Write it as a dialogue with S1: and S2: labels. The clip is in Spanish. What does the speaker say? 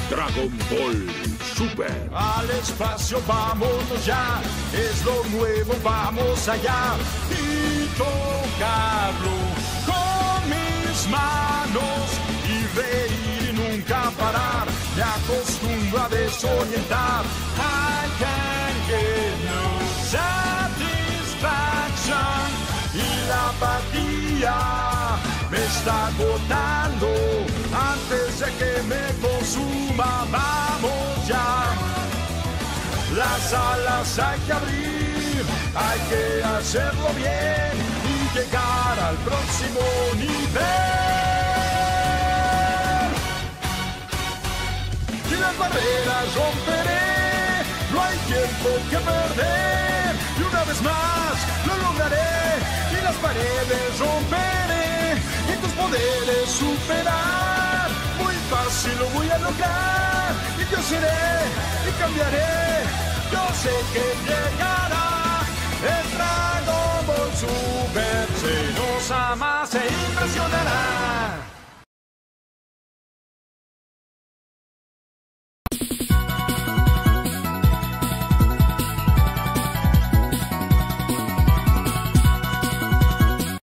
S1: Dragon Ball Super.
S2: Al espacio vámonos ya, es lo nuevo, vamos allá y tocarlo con mis manos y reír y nunca parar. Me acostumbro a desorientar. I can get no satisfaction y la apatía me está agotando antes de que me consuma. Vamos ya, las alas hay que abrir, hay que hacerlo bien y llegar al próximo nivel. Y las barreras romperé, no hay tiempo que perder. Y una vez más lo lograré y las paredes romperé y tus poderes superar. Muy fácil lo voy a lograr y yo seré y cambiaré. Yo sé que llegará el Dragon Ball Super, se nos ama, se impresionará.